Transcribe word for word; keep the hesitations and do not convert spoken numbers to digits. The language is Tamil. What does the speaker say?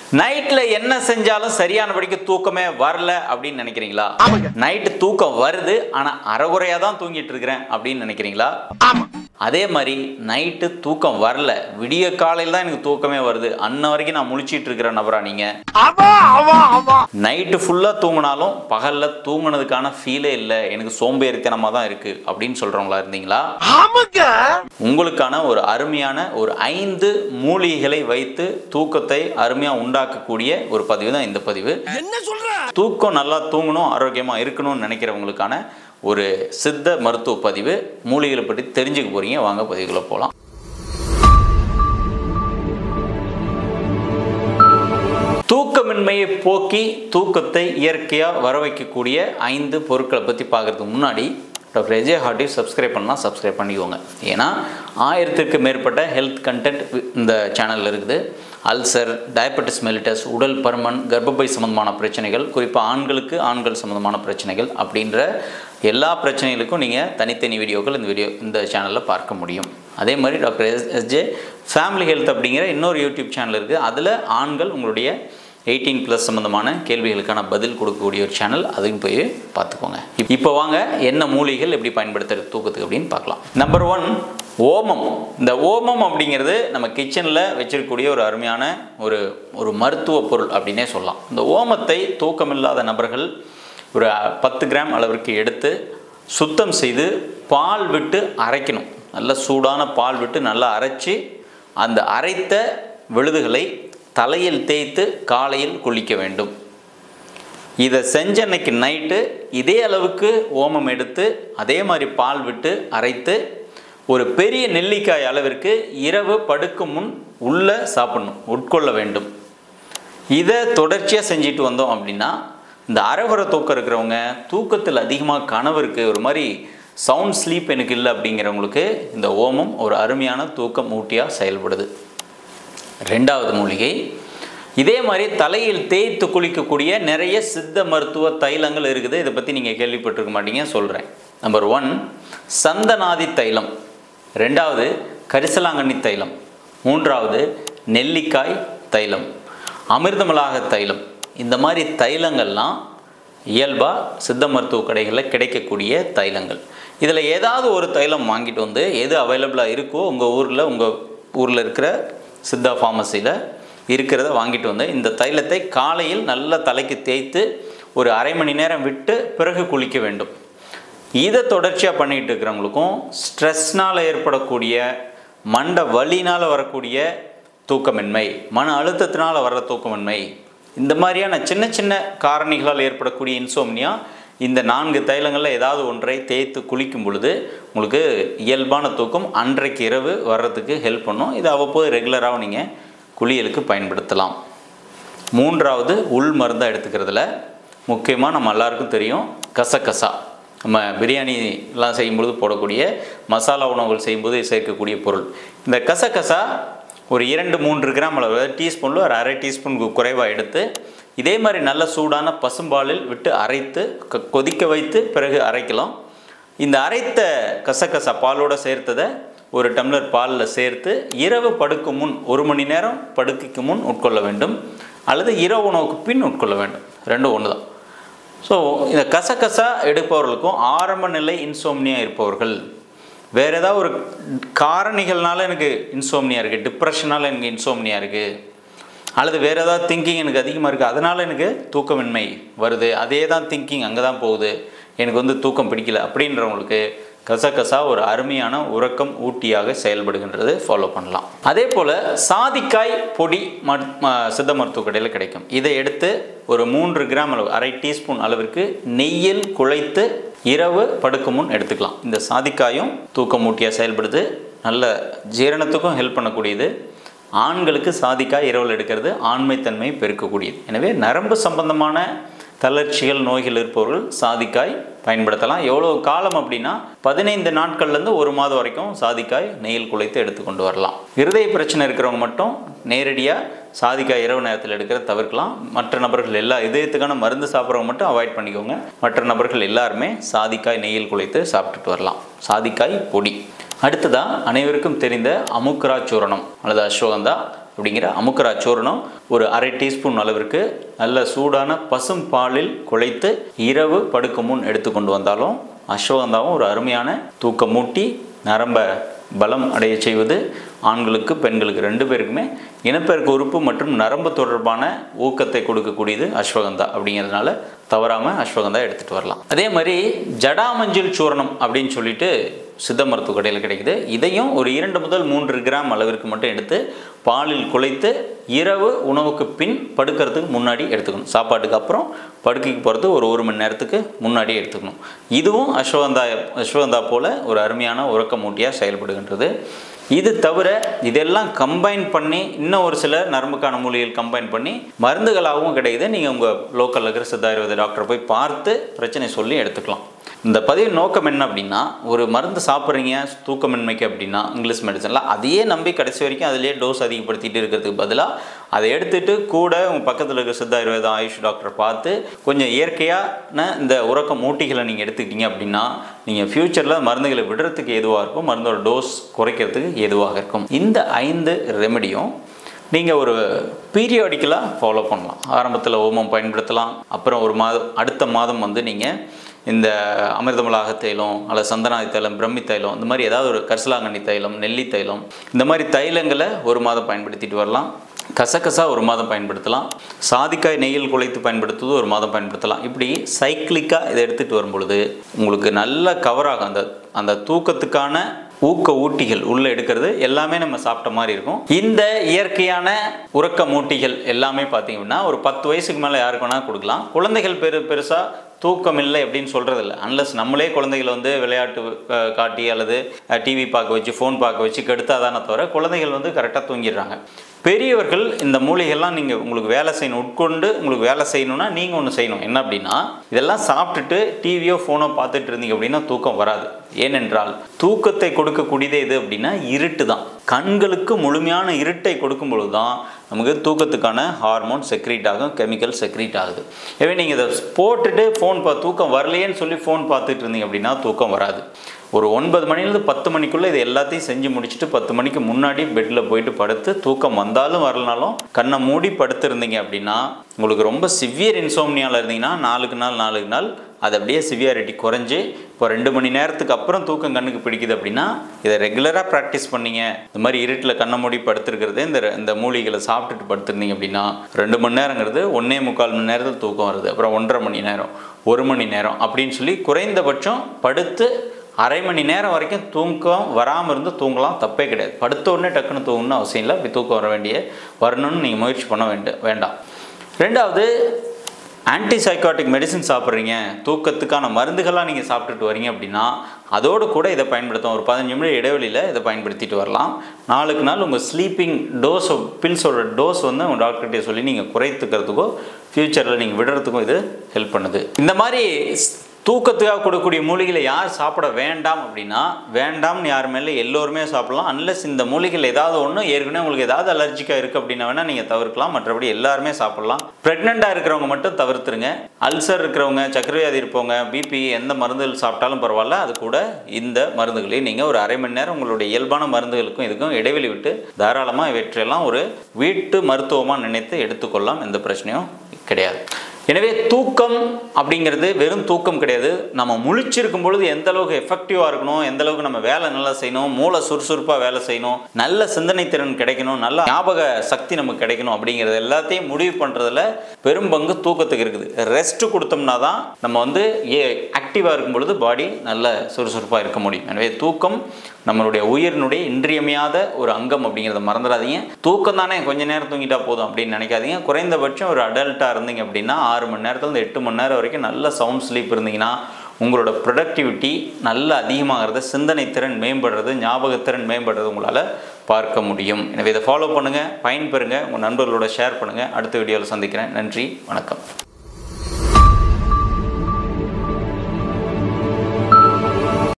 நைட்ல என்ன செஞ்சாலும் சரியானபடிக்கு தூக்கமே வரல அப்படின்னு நினைக்கிறீங்களா? நைட்டு தூக்கம் வருது ஆனா அரைகுறையா தான் தூங்கிட்டு இருக்கிறேன் அப்படின்னு நினைக்கிறீங்களா? அதே மாதிரி நைட்டு தூக்கம் வரல, விடிய காலையில் தான் எனக்கு தூக்கமே வருது, அன்ன வரைக்கும் நான் முழிச்சிட்டு இருக்கிற நபரா நீங்க? நைட்டு ஃபுல்லா தூங்கினாலும் பகல்ல தூங்குனதுக்கான ஃபீலே இல்லை, எனக்கு சோம்பேறித்தனமா தான் இருக்கு அப்படின்னு சொல்றவங்களா இருந்தீங்களா? உங்களுக்கான ஒரு அருமையான ஒரு ஐந்து மூலிகைகளை வைத்து தூக்கத்தை அருமையா உண்டாக்கக்கூடிய ஒரு பதிவு தான் இந்த பதிவு. என்ன சொல்ற? தூக்கம் நல்லா தூங்கணும், ஆரோக்கியமா இருக்கணும்னு நினைக்கிறவங்களுக்கான ஒரு சித்த மருத்துவ பதிவு. மூலிகைகளை பற்றி தெரிஞ்சுக்க போறீங்க, வாங்க பதிவுக்குள்ள போகலாம். தூக்கமின்மையை போக்கி தூக்கத்தை இயற்கையாக வர வைக்கக்கூடிய ஐந்து பொருட்களை பற்றி பார்க்கறதுக்கு முன்னாடி டாக்டர் எஜே ஹார்டி சப்ஸ்கிரைப் பண்ணலாம், சப்ஸ்கிரைப் பண்ணிக்கோங்க. ஏன்னா ஆயிரத்திற்கு மேற்பட்ட ஹெல்த் கண்டென்ட் இந்த சேனலில் இருக்குது. அல்சர், டயபெட்டிஸ் மெலிட்டஸ், உடல் பருமன், கர்ப்பப்பை சம்பந்தமான பிரச்சனைகள், குறிப்பாக ஆண்களுக்கு ஆண்கள் சம்பந்தமான பிரச்சனைகள் அப்படின்ற எல்லா பிரச்சனைகளுக்கும் நீங்கள் தனித்தனி வீடியோக்கள் இந்த வீடியோ இந்த சேனலில் பார்க்க முடியும். அதே மாதிரி doctor S SJ family health அப்படிங்கிற இன்னொரு யூடியூப் சேனல் இருக்குது. அதில் ஆண்கள் உங்களுடைய எயிட்டீன் ப்ளஸ் சம்மந்தமான கேள்விகளுக்கான பதில் கொடுக்கக்கூடிய ஒரு சேனல், அதையும் போய் பார்த்துக்கோங்க. இப்போ வாங்க என்ன மூலிகைகள் எப்படி பயன்படுத்துறது தூக்கத்துக்கு அப்படின்னு பார்க்கலாம். நம்பர் ஒன், ஓமம். இந்த ஓமம் அப்படிங்கிறது நம்ம கிச்சனில் வச்சிருக்கக்கூடிய ஒரு அருமையான ஒரு ஒரு மருத்துவ பொருள் அப்படின்னே சொல்லலாம். இந்த ஓமத்தை தூக்கமில்லாத நபர்கள் ஒரு பத்து கிராம் அளவிற்கு எடுத்து சுத்தம் செய்து பால் விட்டு அரைக்கணும். நல்ல சூடான பால் விட்டு நல்லா அரைச்சி அந்த அரைத்த விழுதுகளை தலையில் தேய்த்து காலையில் குளிக்க வேண்டும். இதை செஞ்ச அன்னைக்கு நைட்டு இதே அளவுக்கு ஓமம் எடுத்து அதே மாதிரி பால் விட்டு அரைத்து ஒரு பெரிய நெல்லிக்காய் அளவிற்கு இரவு படுக்கும் முன் உள்ள சாப்பிடணும், உட்கொள்ள வேண்டும். இதை தொடர்ச்சியாக செஞ்சுட்டு வந்தோம் அப்படின்னா இந்த அரைகுறை தூக்கம் இருக்கிறவங்க, தூக்கத்தில் அதிகமாக கனவு இருக்குது, ஒரு மாதிரி சவுண்ட் ஸ்லீப் எனக்கு இல்லை அப்படிங்கிறவங்களுக்கு இந்த ஓமம் ஒரு அருமையான தூக்கம் ஊட்டியாக செயல்படுது. ரெண்டாவது மூலிகை, இதே மாதிரி தலையில் தேய்த்து குளிக்கக்கூடிய நிறைய சித்த மருத்துவ தைலங்கள் இருக்குது. இதை பற்றி நீங்கள் கேள்விப்பட்டிருக்க மாட்டீங்க, சொல்கிறேன். நம்பர் ஒன், சந்தனாதி தைலம். ரெண்டாவது, கரிசலாங்கண்ணி தைலம். மூன்றாவது, நெல்லிக்காய் தைலம், அமிர்தமலாக தைலம். இந்த மாதிரி தைலங்கள்லாம் இயல்பாக சித்த மருத்துவ கடைகளில் கிடைக்கக்கூடிய தைலங்கள். இதில் ஏதாவது ஒரு தைலம் வாங்கிட்டு வந்து எது அவைலபிளாக இருக்கோ உங்கள் ஊரில் உங்கள் ஊரில் இருக்கிற சித்தா ஃபார்மசியில் இருக்கிறத வாங்கிட்டு வந்து இந்த தைலத்தை காலையில் நல்ல தலைக்கு தேய்த்து ஒரு அரை மணி நேரம் விட்டு பிறகு குளிக்க வேண்டும். இதை தொடர்ச்சியாக பண்ணிகிட்டு இருக்கிறவங்களுக்கும் ஸ்ட்ரெஸ்னால் ஏற்படக்கூடிய மண்ட வலினால் வரக்கூடிய தூக்கமின்மை, மன அழுத்தத்தினால் வர்ற தூக்கமின்மை, இந்த மாதிரியான சின்ன சின்ன காரணிகளால் ஏற்படக்கூடிய இன்சோம்னியா இந்த நான்கு தைலங்களில் ஏதாவது ஒன்றை தேய்த்து குளிக்கும் பொழுது உங்களுக்கு இயல்பான தூக்கம் அன்றைக்கு இரவு வர்றதுக்கு ஹெல்ப் பண்ணும். இது அவ்வப்போது ரெகுலராக நீங்கள் குளியலுக்கு பயன்படுத்தலாம். மூன்றாவது, உள் மருந்தாக எடுத்துக்கிறதுல முக்கியமாக நம்ம எல்லாருக்கும் தெரியும் கசகசா. நம்ம பிரியாணிலாம் செய்யும்பொழுது போடக்கூடிய மசாலா உணவுகள் செய்யும்போது சேர்க்கக்கூடிய பொருள். இந்த கசகசா ஒரு இரண்டு மூன்று கிராம் அளவு, டீஸ்பூனில் ஒரு அரை டீஸ்பூனுக்கு குறைவாக எடுத்து இதே மாதிரி நல்ல சூடான பசும்பாலில் விட்டு அரைத்து கொதிக்க வைத்து பிறகு அரைக்கலாம். இந்த அரைத்த கசகசா பாலோடு சேர்த்ததை ஒரு டம்ளர் பாலில் சேர்த்து இரவு படுக்கும் முன் ஒரு மணி நேரம் படுக்கைக்கு முன் உட்கொள்ள வேண்டும், அல்லது இரவு உணவுக்கு பின் உட்கொள்ள வேண்டும். ரெண்டும் ஒன்று தான். ஸோ இந்த கசகசா எடுப்பவர்களுக்கும் ஆரம்ப நிலை இன்சோம்னியா இருப்பவர்கள், வேறு ஏதாவது ஒரு காரணிகள்னால எனக்கு இன்சோம்னியா இருக்குது, டிப்ரெஷனால் எனக்கு இன்சோம்னியா இருக்குது, அல்லது வேறு ஏதாவது திங்கிங் எனக்கு அதிகமாக இருக்குது, அதனால் எனக்கு தூக்கமின்மை வருது, அதே தான் திங்கிங் அங்கே தான் போகுது, எனக்கு வந்து தூக்கம் பிடிக்கல அப்படின்றவங்களுக்கு கசகசா ஒரு அருமையான உறக்கம் ஊட்டியாக செயல்படுகின்றது. ஃபாலோ பண்ணலாம். அதே போல் சாதிக்காய் பொடி சித்த மருத்துவ கடையில் கிடைக்கும். இதை எடுத்து ஒரு மூன்று கிராம் அளவு, அரை டீஸ்பூன் அளவிற்கு நெய்யில் குழைத்து இரவு படுக்கும் முன் எடுத்துக்கலாம். இந்த சாதிக்காயும் தூக்கம் ஊட்டியாக செயல்படுது, நல்ல ஜீரணத்துக்கும் ஹெல்ப் பண்ணக்கூடியது. ஆண்களுக்கு சாதிக்காய் இரவில் எடுக்கிறது ஆண்மைத்தன்மையை பெருக்கக்கூடியது. எனவே நரம்பு சம்பந்தமான தளர்ச்சிகள் நோய்கள் இருப்பவர்கள் சாதிக்காய் பயன்படுத்தலாம். எவ்வளோ காலம் அப்படின்னா பதினைந்து நாட்கள்லேருந்து ஒரு மாதம் வரைக்கும் சாதிக்காய் நெய்யில் குழைத்து எடுத்துக்கொண்டு வரலாம். இருதய பிரச்சனை இருக்கிறவங்க மட்டும் நேரடியாக சாதிக்காய் இரவு நேரத்தில் எடுக்கிறத தவிர்க்கலாம். மற்ற நபர்கள் எல்லா இதயத்துக்கான மருந்து சாப்பிட்றவங்க மட்டும் அவாய்ட் பண்ணிக்கோங்க. மற்ற நபர்கள் எல்லாருமே சாதிக்காய் நெய்யில் குழைத்து சாப்பிட்டுட்டு வரலாம். சாதிக்காய் பொடி. அடுத்ததாக அனைவருக்கும் தெரிந்த அமுக்ரா சூரணம் அல்லது அஸ்வகந்தா அப்படிங்கிற அமுக்ரா சூரணம் ஒரு அரை டீஸ்பூன் அளவிற்கு நல்ல சூடான பசும் பாலில் குழைத்து இரவு படுக்கும் முன் எடுத்துக்கொண்டு வந்தாலும் அஸ்வகந்தாவும் ஒரு அருமையான தூக்கமூட்டி நரம்ப பலம் அடைய செய்வது ஆண்களுக்கு பெண்களுக்கு ரெண்டு பேருக்குமே இனப்பெருக்க உறுப்பு மற்றும் நரம்பு தொடர்பான ஊக்கத்தை கொடுக்கக்கூடியது அஸ்வகந்தா அப்படிங்கிறதுனால தவறாமல் அஸ்வகந்தா எடுத்துகிட்டு வரலாம். அதே மாதிரி ஜடாமஞ்சள் சூரணம் அப்படின்னு சொல்லிட்டு சித்த மருத்துவ கடையில் கிடைக்குது. இதையும் ஒரு இரண்டு முதல் மூன்று கிராம் அளவிற்கு மட்டும் எடுத்து பாலில் குழைத்து இரவு உணவுக்கு பின் படுக்கிறதுக்கு முன்னாடி எடுத்துக்கணும். சாப்பாட்டுக்கு அப்புறம் படுக்கைக்கு போகிறது ஒரு ஒரு மணி நேரத்துக்கு முன்னாடி எடுத்துக்கணும். இதுவும் அஸ்வகந்தா அஸ்வகந்தா போல் ஒரு அருமையான உறக்கமூட்டியாக செயல்படுகின்றது. இது தவிர இதெல்லாம் கம்பைன் பண்ணி இன்னும் ஒரு சில நரம்புக்கான மூலிகைகள் கம்பைன் பண்ணி மருந்துகளாகவும் கிடைக்குது. நீங்கள் உங்கள் லோக்கலில் இருக்கிற சித்த ஆயுர்வேத டாக்டரை போய் பார்த்து பிரச்சனை சொல்லி எடுத்துக்கலாம். இந்த பதிவு நோக்கம் என்ன அப்படின்னா, ஒரு மருந்து சாப்பிட்றீங்க தூக்கமின்மைக்கு அப்படின்னா இங்கிலீஷ் மெடிசனில் அதையே நம்பி கடைசி வரைக்கும் அதிலே டோஸ் அதிகப்படுத்திட்டு இருக்கிறதுக்கு பதிலாக அதை எடுத்துகிட்டு கூட உங்கள் பக்கத்தில் இருக்கிற சித்த ஆயுர்வேத ஆயுஷ் டாக்டரை பார்த்து கொஞ்சம் இயற்கையான இந்த உறக்க மூட்டிகளை நீங்கள் எடுத்துக்கிட்டீங்க அப்படின்னா நீங்கள் ஃப்யூச்சரில் மருந்துகளை விடுறதுக்கு ஏதுவாக இருக்கும், மருந்தோட டோஸ் குறைக்கிறதுக்கு ஏதுவாக இருக்கும். இந்த ஐந்து ரெமெடியும் நீங்கள் ஒரு பீரியாடிக்கலாக ஃபாலோ பண்ணலாம். ஆரம்பத்தில் ஓமம் பயன்படுத்தலாம். அப்புறம் ஒரு மாதம் அடுத்த மாதம் வந்து நீங்கள் இந்த அமிர்தமலாக தைலம் அல்லது சந்தனாதி தைலம், பிரம்மி தைலம், இந்த மாதிரி ஏதாவது ஒரு கரிசலாங்கண்ணி தைலம், நெல்லி தைலம், இந்த மாதிரி தைலங்களை ஒரு மாதம் பயன்படுத்திட்டு வரலாம். கசகசா ஒரு மாதம் பயன்படுத்தலாம். சாதிக்காய் நெய்யில் குழைத்து பயன்படுத்துவது ஒரு மாதம் பயன்படுத்தலாம். இப்படி சைக்கிளிக்காக இதை எடுத்துகிட்டு வரும் பொழுது உங்களுக்கு நல்ல கவர் ஆகும். அந்த அந்த தூக்கத்துக்கான ஊக்க ஊட்டிகள் உள்ளே எடுக்கிறது எல்லாமே நம்ம சாப்பிட்ட மாதிரி இருக்கும். இந்த இயற்கையான உறக்க மூட்டிகள் எல்லாமே பார்த்தீங்கன்னா ஒரு பத்து வயசுக்கு மேலே யாருக்கு வேணால் கொடுக்கலாம். குழந்தைகள் பெரு பெருசாக தூக்கம் இல்லை அப்படின்னு சொல்கிறது இல்லை. அன்லஸ் நம்மளே குழந்தைகளை வந்து விளையாட்டு காட்டி அல்லது டிவி பார்க்க வச்சு ஃபோன் பார்க்க வச்சு கெடுத்தாதானே தவிர குழந்தைகள் வந்து கரெக்டாக தூங்கிடுறாங்க. பெரியவர்கள் இந்த மூலிகைலாம் நீங்கள் உங்களுக்கு வேலை செய்யணும், உட்கொண்டு உங்களுக்கு வேலை செய்யணும்னா நீங்கள் ஒன்று செய்யணும். என்ன அப்படின்னா, இதெல்லாம் சாப்பிட்டுட்டு டிவியோ ஃபோனோ பார்த்துட்டு இருந்தீங்க அப்படின்னா தூக்கம் வராது. ஏனென்றால் தூக்கத்தை கொடுக்கக்கூடியதே இது அப்படின்னா இருட்டு தான். கண்களுக்கு முழுமையான இருட்டை கொடுக்கும் பொழுது தான் நமக்கு தூக்கத்துக்கான ஹார்மோன் செக்ரீட் ஆகும், கெமிக்கல் செக்ரீட் ஆகுது. எனவே நீங்கள் இதை போட்டுட்டு ஃபோன் பா தூக்கம் வரலையேன்னு சொல்லி ஃபோன் பார்த்துட்டு இருந்தீங்க அப்படின்னா தூக்கம் வராது. ஒரு ஒன்பது மணிலேருந்து பத்து மணிக்குள்ளே இது எல்லாத்தையும் செஞ்சு முடிச்சுட்டு பத்து மணிக்கு முன்னாடி பெட்டில் போயிட்டு படுத்து தூக்கம் வந்தாலும் வரலனாலும் கண்ணை மூடி படுத்துருந்தீங்க அப்படின்னா உங்களுக்கு ரொம்ப சிவியர் இன்சோம்னியாவில் இருந்தீங்கன்னா நாளுக்கு நாள் நாளுக்கு நாள் அது அப்படியே சிவியாரிட்டி குறைஞ்சி இப்போ ரெண்டு மணி நேரத்துக்கு அப்புறம் தூக்கம் கண்ணுக்கு பிடிக்குது அப்படின்னா இதை ரெகுலராக ப்ராக்டிஸ் பண்ணிங்க. இந்த மாதிரி இருட்டில் கண்ணை மூடி படுத்துருக்கிறது இந்த இந்த மூலிகைகளை சாப்பிட்டுட்டு படுத்துருந்தீங்க அப்படின்னா ரெண்டு மணி நேரங்கிறது ஒன்றே முக்கால் மணி நேரத்தில் தூக்கம் வருது. அப்புறம் ஒன்றரை மணி நேரம், ஒரு மணி நேரம் அப்படின்னு சொல்லி குறைந்தபட்சம் படுத்து அரை மணி நேரம் வரைக்கும் தூக்கம் வராமல் இருந்து தூங்கலாம், தப்பே கிடையாது. படுத்த உடனே டக்குன்னு தூங்கணும்னு அவசியம் இல்லை. அப்படி தூக்கம் வர வேண்டிய வரணும்னு நீங்கள் முயற்சி பண்ண வேண்ட வேண்டாம் ரெண்டாவது, ஆன்டிசைக்காட்டிக் மெடிசின் சாப்பிட்றீங்க, தூக்கத்துக்கான மருந்துகள்லாம் நீங்கள் சாப்பிட்டுட்டு வரீங்க அப்படின்னா அதோடு கூட இதை பயன்படுத்தும். ஒரு பதினஞ்சு நிமிடம் இடைவெளியில் இதை பயன்படுத்திட்டு வரலாம். நாளுக்கு நாள் உங்கள் ஸ்லீப்பிங் டோஸ் பில்ஸோட டோஸ் வந்து உங்கள் டாக்டர்கிட்ட சொல்லி நீங்கள் குறைத்துக்கிறதுக்கோ ஃப்யூச்சரில் நீங்கள் விடுறதுக்கும் இது ஹெல்ப் பண்ணுது. இந்த மாதிரி தூக்கத்துக்காக கொடுக்கக்கூடிய மூலிகைகளை யார் சாப்பிட வேண்டாம் அப்படின்னா, வேண்டாம்னு யார் மேலே எல்லோருமே சாப்பிடலாம். அன்லஸ் இந்த மூலிகைகள் ஏதாவது ஒன்று ஏற்கனவே உங்களுக்கு ஏதாவது அலர்ஜிக்காக இருக்குது அப்படின்னா வேணால் நீங்கள் தவிர்க்கலாம். மற்றபடி எல்லாருமே சாப்பிடலாம். ப்ரெக்னெண்ட்டாக இருக்கிறவங்க மட்டும் தவிர்த்துருங்க. அல்சர் இருக்கிறவங்க, சக்கரவியாதி இருப்பவங்க, பிபி எந்த மருந்துகள் சாப்பிட்டாலும் பரவாயில்ல, அது கூட இந்த மருந்துகளையும் நீங்கள் ஒரு அரை மணி நேரம் உங்களுடைய இயல்பான மருந்துகளுக்கும் இதுக்கும் இடைவெளி விட்டு தாராளமாக இவற்றையெல்லாம் ஒரு வீட்டு மருத்துவமாக நினைத்து எடுத்துக்கொள்ளலாம். எந்த பிரச்சனையும் கிடையாது. எனவே தூக்கம் அப்படிங்கிறது வெறும் தூக்கம் கிடையாது. நம்ம முழிச்சிருக்கும் பொழுது எந்த அளவுக்கு எஃபெக்டிவாக இருக்கணும், எந்த அளவுக்கு நம்ம வேலை நல்லா செய்யணும், மூளை சுறுசுறுப்பாக வேலை செய்யணும், நல்ல சிந்தனை திறன் கிடைக்கணும், நல்ல ஞாபக சக்தி நமக்கு கிடைக்கணும் அப்படிங்கிறது எல்லாத்தையும் முடிவு பண்ணுறதுல பெரும் பங்கு தூக்கத்துக்கு இருக்குது. ரெஸ்ட் கொடுத்தோம்னா தான் நம்ம வந்து ஏ ஆக்டிவாக இருக்கும் பொழுது பாடி நல்ல சுறுசுறுப்பாக இருக்க முடியும். எனவே தூக்கம் நம்மளுடைய உயிரினுடைய இன்றியமையாத ஒரு அங்கம் அப்படிங்கிறத மறந்துடாதீங்க. தூக்கம் தானே கொஞ்சம் நேரம் தூங்கிட்டா போதும் அப்படின்னு நினைக்காதீங்க. குறைந்தபட்சம் ஒரு அடல்ட்டாக இருந்தீங்க அப்படின்னா ஆறு மணி நேரத்துலேருந்து எட்டு மணி நேரம் வரைக்கும் நல்ல சவுண்ட் ஸ்லீப் இருந்தீங்கன்னா உங்களோட ப்ரொடக்டிவிட்டி நல்ல அதிகமாகிறது, சிந்தனை திறன் மேம்படுறது, ஞாபகத்திறன் மேம்படுறது உங்களால் பார்க்க முடியும். எனவே இதை ஃபாலோ பண்ணுங்கள், பயன்பெறுங்க, உங்கள் நண்பர்களோட ஷேர் பண்ணுங்கள். அடுத்த வீடியோவில் சந்திக்கிறேன். நன்றி, வணக்கம்.